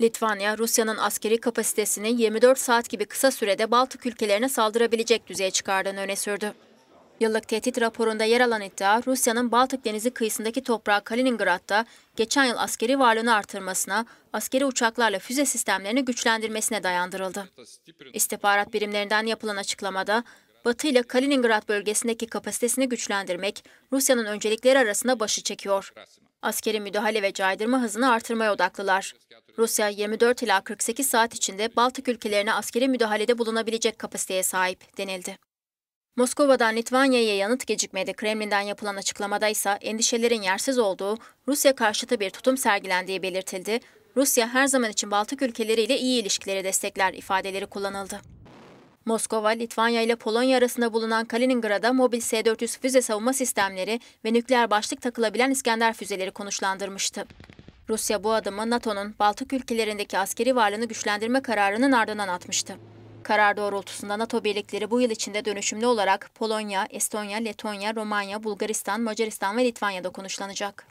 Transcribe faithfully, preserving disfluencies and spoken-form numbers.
Litvanya, Rusya'nın askeri kapasitesini yirmi dört saat gibi kısa sürede Baltık ülkelerine saldırabilecek düzeye çıkardığını öne sürdü. Yıllık tehdit raporunda yer alan iddia, Rusya'nın Baltık Denizi kıyısındaki toprağı Kaliningrad'da geçen yıl askeri varlığını artırmasına, askeri uçaklarla füze sistemlerini güçlendirmesine dayandırıldı. İstihbarat birimlerinden yapılan açıklamada, Batı ile Kaliningrad bölgesindeki kapasitesini güçlendirmek, Rusya'nın öncelikleri arasında başı çekiyor. Askeri müdahale ve caydırma hızını artırmaya odaklılar. Rusya yirmi dört ila kırk sekiz saat içinde Baltık ülkelerine askeri müdahalede bulunabilecek kapasiteye sahip denildi. Moskova'dan Litvanya'ya yanıt gecikmedi. Kremlin'den yapılan açıklamada ise endişelerin yersiz olduğu, Rusya karşıtı bir tutum sergilendiği belirtildi. Rusya her zaman için Baltık ülkeleriyle iyi ilişkileri destekler ifadeleri kullanıldı. Moskova, Litvanya ile Polonya arasında bulunan Kaliningrad'a mobil S dört yüz füze savunma sistemleri ve nükleer başlık takılabilen İskender füzeleri konuşlandırmıştı. Rusya bu adımı NATO'nun Baltık ülkelerindeki askeri varlığını güçlendirme kararının ardından atmıştı. Karar doğrultusunda NATO birlikleri bu yıl içinde dönüşümlü olarak Polonya, Estonya, Letonya, Romanya, Bulgaristan, Macaristan ve Litvanya'da konuşlanacak.